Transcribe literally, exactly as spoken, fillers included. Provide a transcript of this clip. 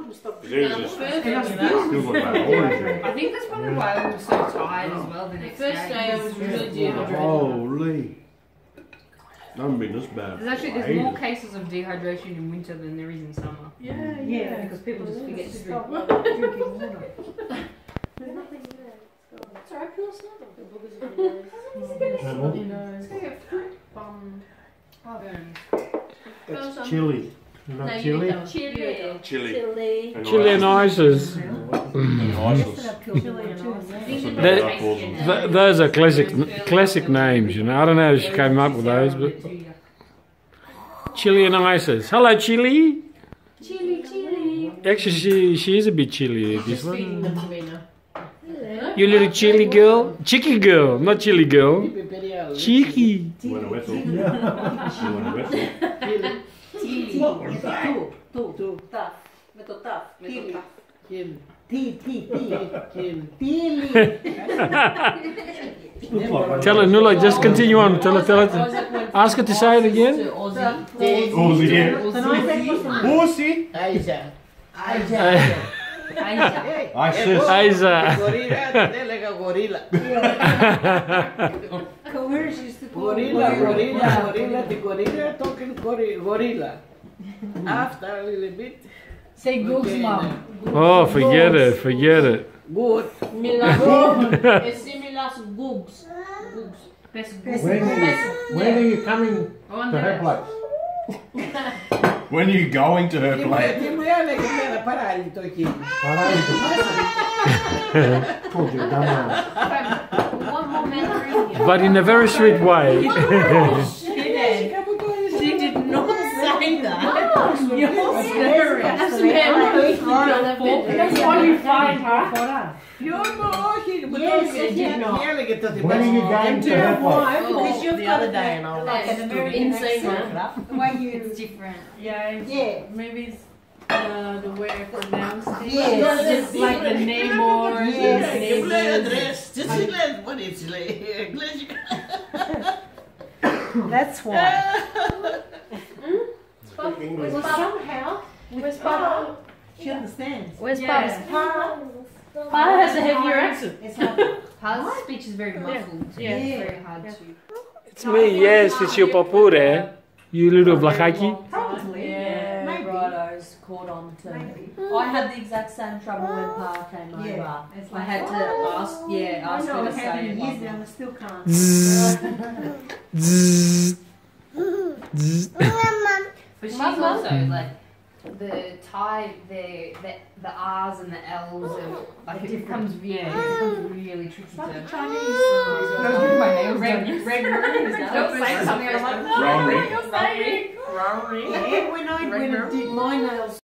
Jesus. I think that's probably why I was so tired as well the next day. The first day I was really dehydrated. Holy. I haven't been this bad. There's actually there's more cases of dehydration in winter than there is in summer. Yeah, yeah. Because people just forget to drink drinking water. There's nothing there. It's alright, feel snuggle. The boogers are in your nose. It's gonna get fruit bum. That's chili. Not No, chili? you chili. Chili. Chili. Chili and ices. That- th those are classic classic names, you know. I don't know how she came up with those, but chili and ices. Hello, chili. Chili, chili. Actually, she she is a bit chilly. This one. Hello. You little chilly girl, cheeky girl, not chilly girl. Cheeky. You want a whistle? You want a whistle? Chili. Tu, tu, tough. Metal tough. Metal tough. Chili. Tea, tea, tea. Chili. Tell her, Nuala, just continue on. Tell her, tell her. Ask her to say it again. Ozzy. Ozzy. Aisha. Aisha. Isis. Aisha. Gorilla, they're like a gorilla. Gorilla, gorilla, gorilla, the gorilla talking gori- gorilla. After a little bit. Say googs, Okay, mom. Oh, forget it, forget it. Good. Es similar to googs. Googs. Best When, googs. when are you coming to her place? When are you going to her Ti place? voy a le que me da paralito aquí. Paralito. Told you, dumb man. One more memory. But in a very sweet way. She did not say that. You're scary. That's why you find her. Yo no, he Yes, I did not. When are you going to her place? Because you've got the day and all that. Like an American accent. The way you it's different. Yeah, it's, Yeah. maybe it's uh, the way I pronounce it. Yes. It's just like the name or Yes. Yes. Dress. Just let what it's like. That's why. Well, somehow, Where's Papa? She understands. where's Yeah. Papa's? Pa has a heavier accent. It's hard. Pa's speech is very muffled. Yeah. It's very hard to. It's me, yes, it's your papure. You little blakaki. Probably. Yeah, Maybe. righto's caught on to Maybe. I had the exact same trouble when Pa came over. Yeah. It's I like, had to ask, yeah, I ask know her to what's happening say years it. now and I still can't. Zzz. Zzz. Zzz. But she's Mama. also like the Thai, the the the R's and the L's, and like it becomes yeah, it becomes really tricky to. Chinese. I was doing my nails. Red, done. red room, is that Don't what say it's something. I was like, no, Wrong what ring. you're saying. Yeah, when I went and did my nails